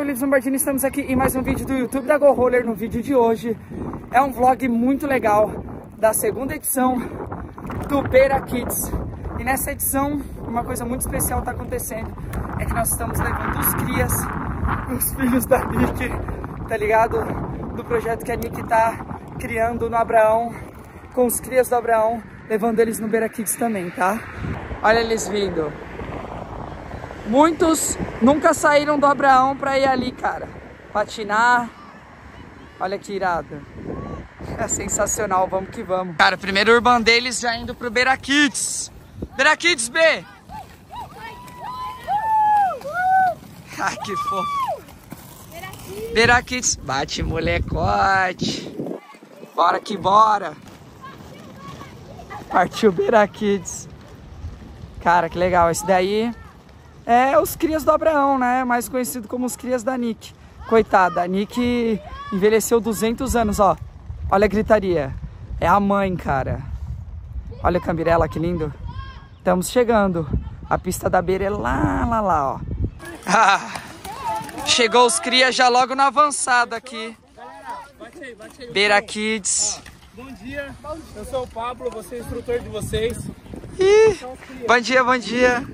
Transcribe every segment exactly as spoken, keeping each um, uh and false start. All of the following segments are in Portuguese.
Ulisses Lombardini, estamos aqui em mais um vídeo do YouTube da Go Roller. No vídeo de hoje é um vlog muito legal da segunda edição do Beira Kids. E nessa edição, uma coisa muito especial está acontecendo, é que nós estamos levando os crias, os filhos da Nick, tá ligado? Do projeto que a Nick tá criando no Abraão, com os crias do Abraão, levando eles no Beira Kids também, tá? Olha eles vindo. Muitos nunca saíram do Abraão pra ir ali, cara, patinar. Olha que irado. É sensacional, vamos que vamos. Cara, primeiro o urban deles já indo pro Beira Kids. Beira Kids B! Ai, que fofo. Beira Kids. Bate, molecote. Bora que bora. Partiu Beira Kids. Cara, que legal. Esse daí é os crias do Abraão, né? Mais conhecido como os crias da Nick. Coitada, a Nick envelheceu duzentos anos, ó. Olha a gritaria. É a mãe, cara. Olha o Cambirela, que lindo. Estamos chegando. A pista da beira é lá, lá, lá, ó. Ah, chegou os crias já logo na avançada aqui. Bate aí, bate aí. Beira Kids. Bom dia, eu sou o Pablo, vou ser instrutor de vocês. Ih, bom dia, bom dia.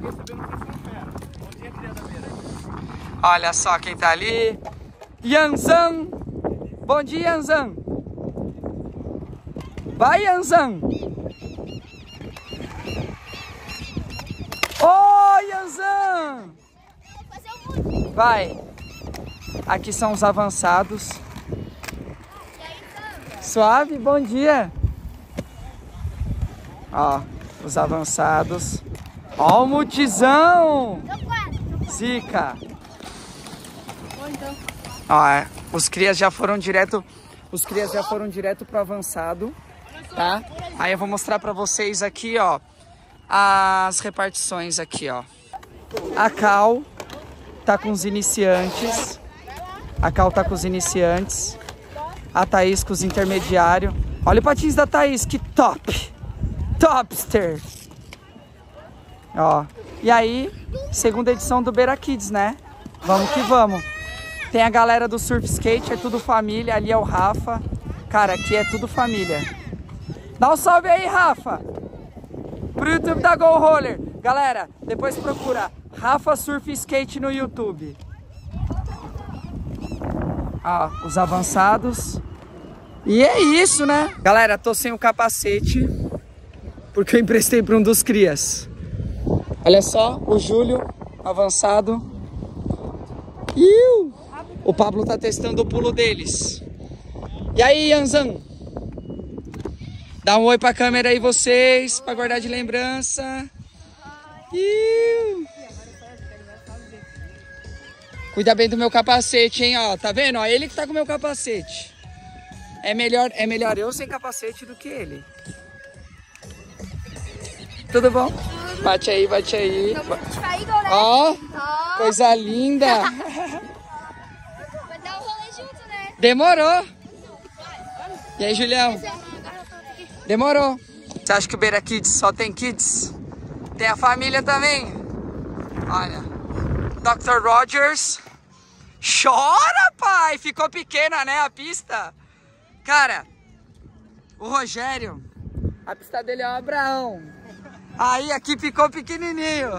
Olha só quem tá ali. Yanzan. Bom dia, Yanzan. Vai, Yanzan. Oi, Yanzan. Vai. Aqui são os avançados. Suave, bom dia. Ó, os avançados. Ó o multizão. Zica. Ó, é, os crias já foram direto, os crias já foram direto pro avançado, tá? Aí eu vou mostrar pra vocês aqui, ó, as repartições aqui, ó. A Cal tá com os iniciantes. A Cal tá com os iniciantes. A Thaís com os intermediários. Olha o patins da Thaís, que top! Topster! Ó, e aí, segunda edição do Beira Kids, né? Vamos que vamos. Tem a galera do surf skate, é tudo família. Ali é o Rafa. Cara, aqui é tudo família. Dá um salve aí, Rafa! Pro YouTube da Go Roller. Galera, depois procura Rafa Surf Skate no YouTube. Ó, os avançados. E é isso, né? Galera, tô sem o capacete, porque eu emprestei para um dos crias. Olha só, o Júlio, avançado. Iu! O Pablo tá testando o pulo deles. E aí, Yanzan? Dá um oi pra câmera aí, vocês, pra guardar de lembrança. Iu! Cuida bem do meu capacete, hein, ó. Tá vendo? Ó, ele que tá com o meu capacete. É melhor, é melhor eu sem capacete do que ele. Tudo bom? Bate aí, bate aí. Ó, coisa linda. Vai dar um rolê junto, né? Demorou. E aí, Julião? Demorou. Você acha que o Beira Kids só tem kids? Tem a família também. Olha. doutor Rogers. Chora, pai! Ficou pequena, né, a pista? Cara, o Rogério, a pista dele é o Abraão. Aí aqui ficou pequenininho.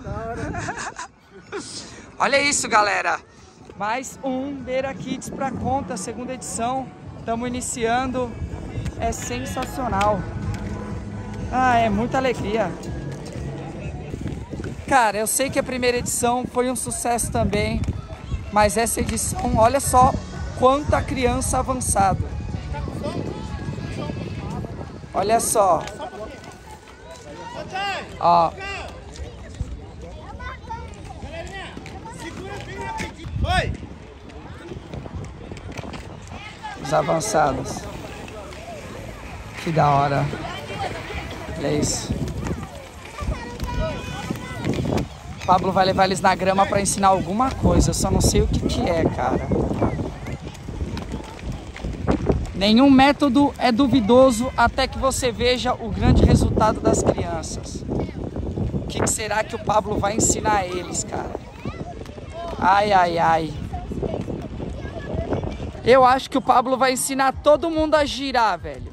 Olha isso, galera. Mais um Beira Kids pra conta, segunda edição. Estamos iniciando. É sensacional. Ah, é muita alegria. Cara, eu sei que a primeira edição foi um sucesso também, mas essa edição, olha só quanta criança avançada. Olha só. Ó. Os avançados. Que da hora. Olha isso. O Pablo vai levar eles na grama para ensinar alguma coisa. Eu só não sei o que que é, cara. Nenhum método é duvidoso até que você veja o grande resultado das crianças. O que, que será que o Pablo vai ensinar a eles, cara? Ai, ai, ai. Eu acho que o Pablo vai ensinar todo mundo a girar, velho.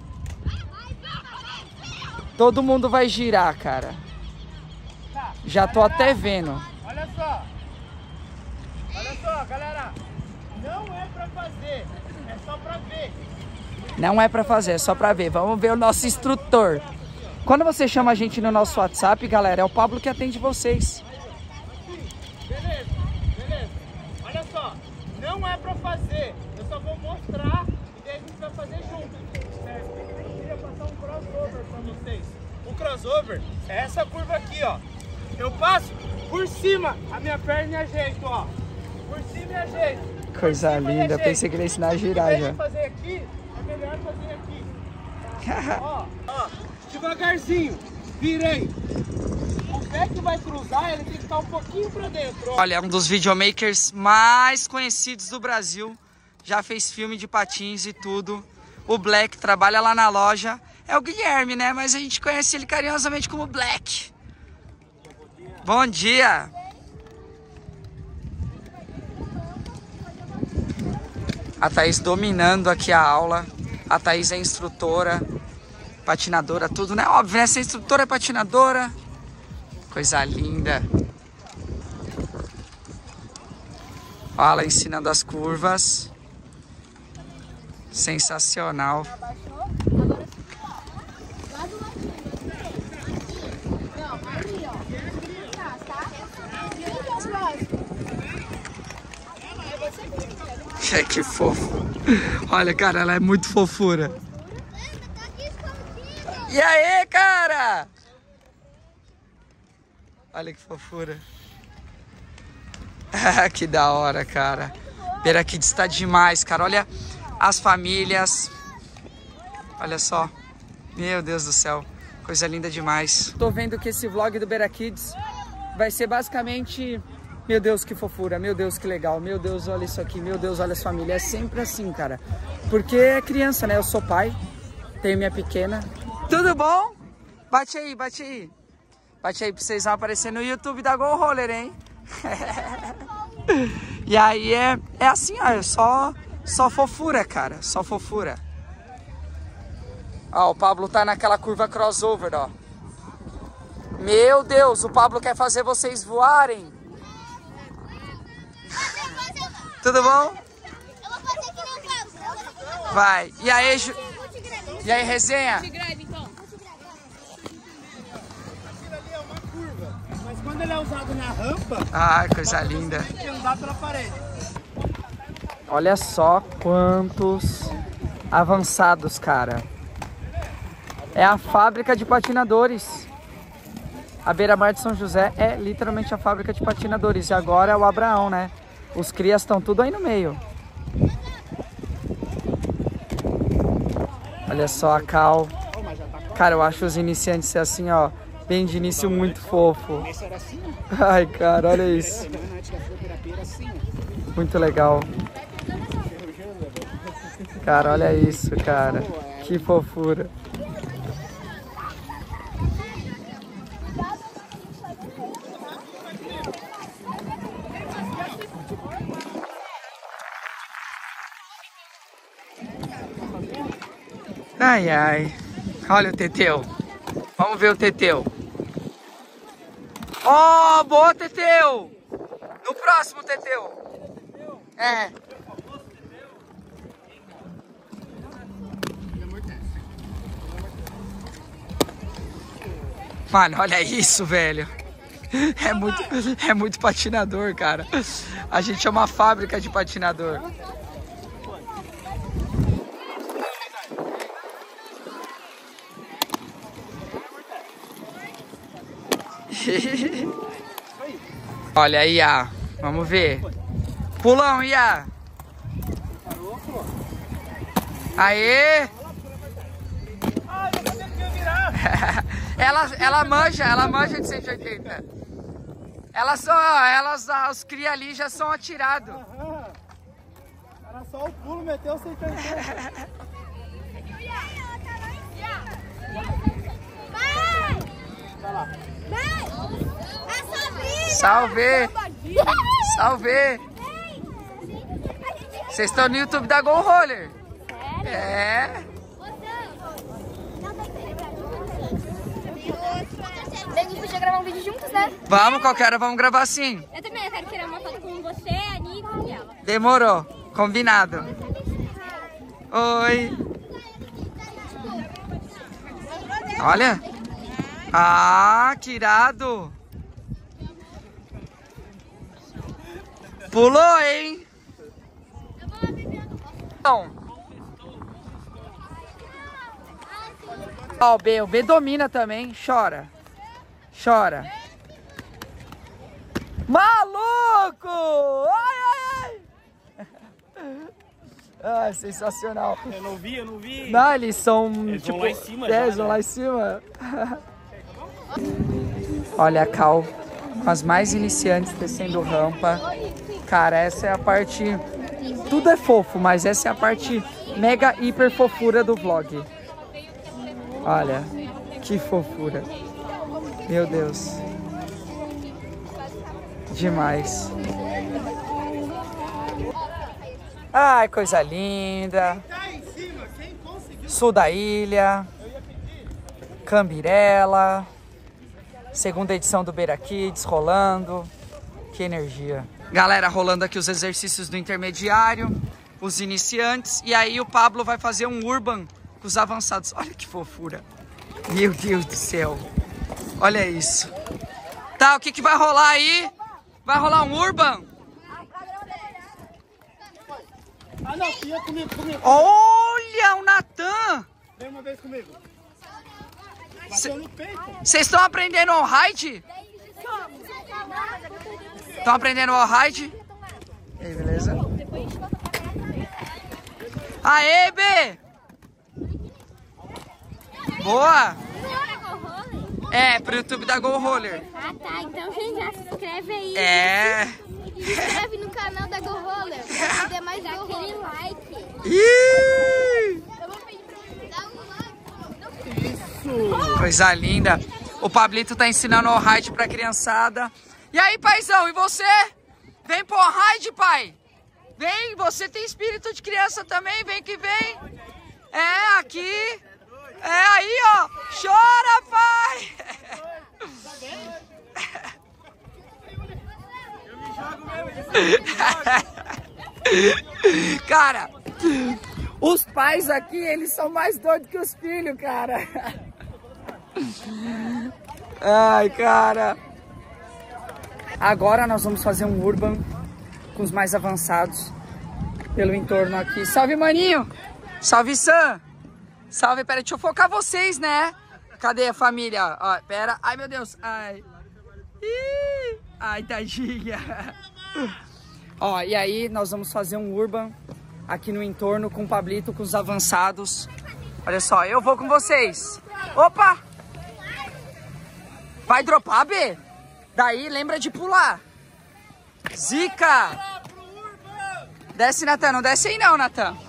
Todo mundo vai girar, cara. Já tô até vendo. Olha só. Olha só, galera. Não é pra fazer, é só pra ver. Não é pra fazer, é só pra ver. Vamos ver o nosso instrutor. Quando você chama a gente no nosso WhatsApp, galera, é o Pablo que atende vocês. Beleza, beleza. Olha só, não é pra fazer. Eu só vou mostrar e daí a gente vai fazer junto, certo? Eu queria passar um crossover pra vocês. O crossover é essa curva aqui, ó. Eu passo por cima, a minha perna e ajeito, ó. Por cima e ajeito. Coisa linda, eu pensei que ele ia ensinar a girar já. Em vez de fazer aqui, é melhor fazer aqui. Ó, ó, devagarzinho, virei. O pé que vai cruzar, ele tem que estar um pouquinho pra dentro, ó. Olha, é um dos videomakers mais conhecidos do Brasil. Já fez filme de patins e tudo. O Black trabalha lá na loja. É o Guilherme, né? Mas a gente conhece ele carinhosamente como Black. Bom dia! A Thaís dominando aqui a aula. A Thaís é instrutora, patinadora, tudo, né? Óbvio, né? Ser instrutora é patinadora. Coisa linda. Olha ela ensinando as curvas. Sensacional. Que fofo. Olha, cara, ela é muito fofura. E aí, cara? Olha que fofura. Que da hora, cara. Berakids está demais, cara. Olha as famílias. Olha só. Meu Deus do céu. Coisa linda demais. Tô vendo que esse vlog do Berakids vai ser basicamente... Meu Deus, que fofura, meu Deus, que legal, meu Deus, olha isso aqui, meu Deus, olha as famílias. É sempre assim, cara. Porque é criança, né? Eu sou pai, tenho minha pequena. Tudo bom? Bate aí, bate aí. Bate aí pra vocês vão aparecer no YouTube da Go Roller, hein? E aí é, é assim, ó, é só, só fofura, cara, só fofura. Ó, o Pablo tá naquela curva crossover, ó. Meu Deus, o Pablo quer fazer vocês voarem. Tudo bom? Eu vou fazer que nem o Pablo. Vai. E aí, Ju... E aí, resenha? Aquilo ali é uma curva, mas quando ele é usado na rampa... Ai, coisa linda. Tem que andar pela parede. Olha só quantos avançados, cara. É a fábrica de patinadores. A Beira-Mar de São José é literalmente a fábrica de patinadores. E agora é o Abraão, né? Os crias estão tudo aí no meio. Olha só a Cal. Cara, eu acho os iniciantes assim, ó, bem de início muito fofo. Ai, cara, olha isso. Muito legal. Cara, olha isso, cara. Que fofura. Ai, ai. Olha o Teteu. Vamos ver o Teteu. Oh, boa, Teteu. No próximo, Teteu. É. Mano, olha isso, velho. É muito, é muito patinador, cara. A gente é uma fábrica de patinador. Olha aí, Iá. Vamos ver. Pulão, Iá. Aê! ela, ela manja, ela manja de cento e oitenta. Elas são, elas, os cria ali já são atirados. Era só o pulo, meteu cento e oitenta. Vai lá. Salve! Salve! Vocês estão no YouTube da Go Roller. Sério? É. A gente podia gravar um vídeo juntos, né? Vamos, qualquer hora vamos gravar sim. Eu também, eu quero tirar uma foto com você, a Nico e ela. Demorou. Combinado. Oi. Olha. Ah, que irado. Pulou, hein? Não. Ó, o B. O B domina também. Chora. Chora. Maluco! Ai, ai, ai! Ai, sensacional. Eu não vi, eu não vi. Não, eles são, Eles tipo... vão lá em cima é, já, eles vão né? lá em cima. Olha a Cal com as mais iniciantes descendo rampa. Cara, essa é a parte... Tudo é fofo, mas essa é a parte mega hiper fofura do vlog. Olha, que fofura. Meu Deus. Demais. Ai, coisa linda. Sul da ilha. Cambirela. Segunda edição do Beira Kids rolando. Que energia. Galera, rolando aqui os exercícios do intermediário, os iniciantes. E aí o Pablo vai fazer um urban com os avançados. Olha que fofura. Meu Deus do céu. Olha isso. Tá, o que que vai rolar aí? Vai rolar um urban? Ah, não, ia comigo, comigo. Olha o Natan. Vem uma vez comigo. Bateu no peito. Vocês estão aprendendo o ride? Estão aprendendo o ride? E aí, beleza? Aê, B! Boa! É, pro YouTube da Go Roller. Ah, tá. Então, gente, já se inscreve aí. É. Se inscreve no canal da Go Roller. Pra poder mais dar aquele like. Ih! Eu vou pedir pra você dar um like. Isso. Coisa linda. O Pablito tá ensinando o ride pra criançada. E aí, paizão, e você? Vem pro ride, pai. Vem, você tem espírito de criança também, vem que vem. É, aqui. É aí, ó. Chora, pai. Cara, os pais aqui, eles são mais doidos que os filhos, cara. Ai, cara. Agora nós vamos fazer um urban com os mais avançados pelo entorno aqui. Salve, maninho. Salve, Sam. Salve, pera, deixa eu focar vocês, né? Cadê a família? Ó, pera. Ai, meu Deus. Ai. Ih. Ai, tadinha. Ó, e aí nós vamos fazer um urban aqui no entorno com o Pablito, com os avançados. Olha só, eu vou com vocês. Opa! Vai dropar, B? Daí lembra de pular. Zica! Desce, Natan. Não desce aí não, Natan.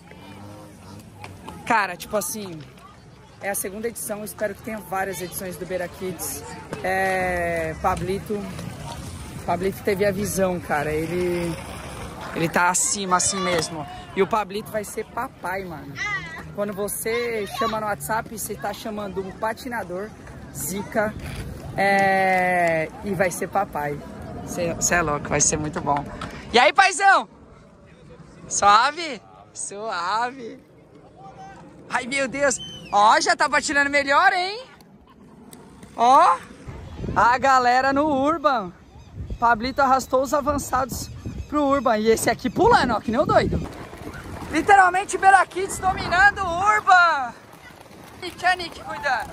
Cara, tipo assim, é a segunda edição. Espero que tenha várias edições do Beira Kids. É... Pablito... Pablito teve a visão, cara. Ele... Ele tá acima, assim mesmo. E o Pablito vai ser papai, mano. Quando você chama no WhatsApp, você tá chamando um patinador, Zica, é... e vai ser papai. Você é louco, vai ser muito bom. E aí, paizão? Suave? Suave. Ai, meu Deus. Ó, já tá patinando melhor, hein? Ó, a galera no Urban. Pablito arrastou os avançados pro Urban. E esse aqui pulando, ó, que nem o doido. Literalmente, Beira Kids dominando o Urban. E a Nick cuidando.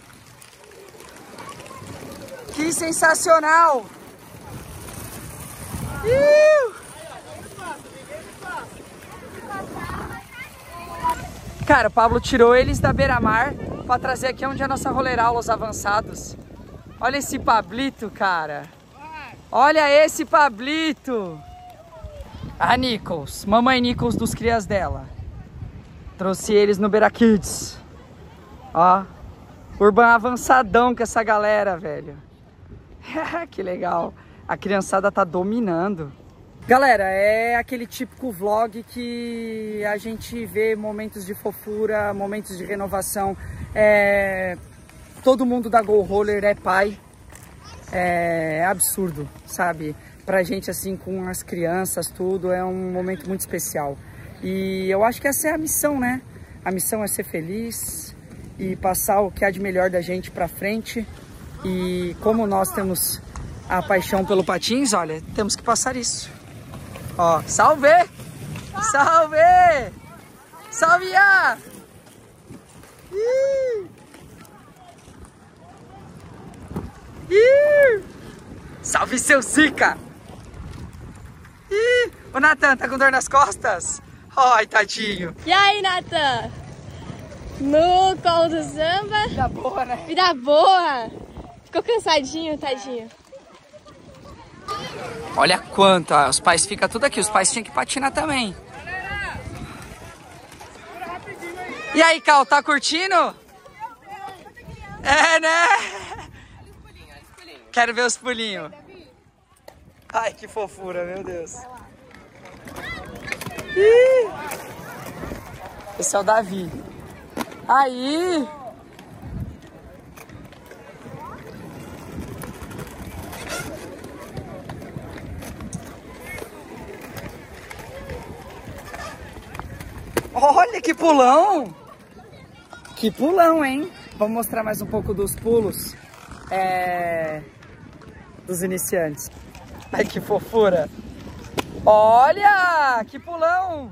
Que sensacional. Iu. Cara, o Pablo tirou eles da beira-mar pra trazer aqui onde é a nossa roleraula, os avançados. Olha esse Pablito, cara. Olha esse Pablito. A Nichols, mamãe Nichols dos crias dela. Trouxe eles no Beira Kids. Ó, Urban avançadão com essa galera, velho. Que legal. A criançada tá dominando. Galera, é aquele típico vlog que a gente vê momentos de fofura, momentos de renovação. É... Todo mundo da Go Roller é pai. É absurdo, sabe? Pra gente, assim, com as crianças, tudo, é um momento muito especial. E eu acho que essa é a missão, né? A missão é ser feliz e passar o que há de melhor da gente pra frente. E como nós temos a paixão pelo patins, olha, temos que passar isso. Ó, salve! Salve! Salve! -a! Ih! Ih! Salve, seu Zica! Ih! O Natan tá com dor nas costas? Ai, tadinho! E aí, Natan? No colo do samba? Vida boa, né? Vida boa! Ficou cansadinho, tadinho. Olha quanto, ó, os pais ficam tudo aqui, os pais tinham que patinar também. E aí, Cal, tá curtindo? É, né? Quero ver os pulinhos. Ai, que fofura, meu Deus. Ih! Esse é o Davi. Aí! Olha que pulão! Que pulão, hein? Vamos mostrar mais um pouco dos pulos é... dos iniciantes. Ai, que fofura! Olha! Que pulão!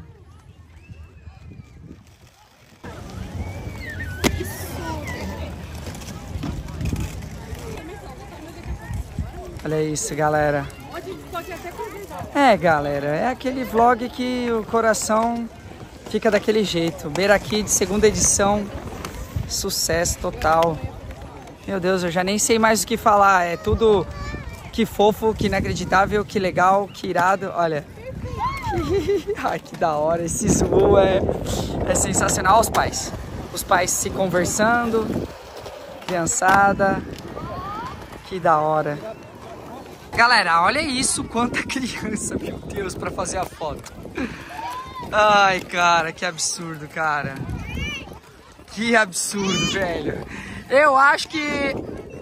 Olha isso, galera. É, galera, é aquele vlog que o coração fica daquele jeito. Beira Kids, segunda edição, sucesso total. Meu Deus, eu já nem sei mais o que falar. É tudo que fofo, que inacreditável, que legal, que irado. Olha. Ai, que da hora. Esse zoo é, é sensacional. Os pais. Os pais se conversando. Criançada. Que da hora. Galera, olha isso. Quanta criança, meu Deus, pra fazer a foto. Ai, cara, que absurdo, cara. Que absurdo, velho. Eu acho que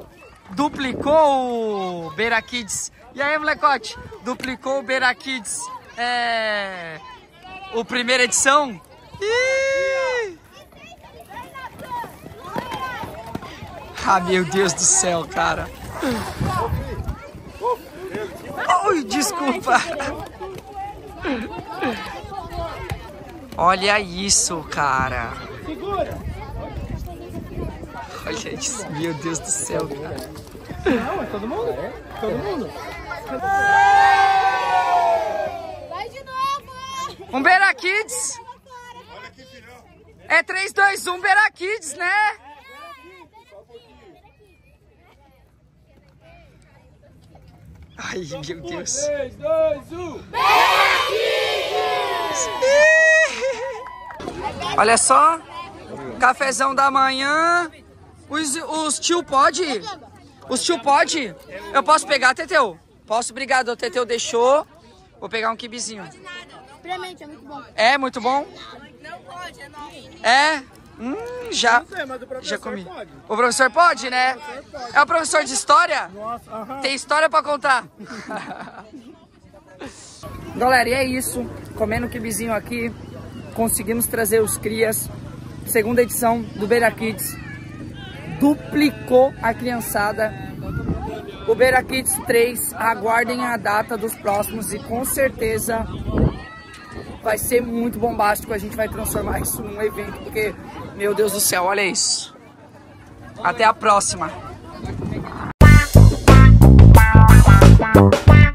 duplicou o Beira Kids. E aí, molecote? Duplicou o Beira Kids. É... O primeira edição. Ih! Ah, meu Deus do céu, cara. Ui, desculpa. Olha isso, cara. Olha isso, meu Deus do céu, cara. Não, é todo mundo? É? Todo mundo? Vai de novo! Um Beira Kids. É três, dois, um Beira Kids, né? Ai, meu Deus. três, dois, um. Olha só. Cafezão da manhã. Os, os tio pode? Os tio pode? Eu posso pegar, Teteu? Posso? Obrigado, o Teteu deixou. Vou pegar um quibizinho. Experimente, é muito bom. É muito bom? Não pode, é novo. É? Hum, já. Não sei, mas o professor Já comi. pode. O professor pode, né? É o professor de história? Nossa, aham. Tem história pra contar. Galera, e é isso. Comendo o quibizinho aqui. Conseguimos trazer os crias. Segunda edição do Beira Kids. Duplicou a criançada. O Beira Kids três. Aguardem a data dos próximos. E com certeza vai ser muito bombástico. A gente vai transformar isso num evento. Porque, meu Deus do céu, olha isso. Até a próxima.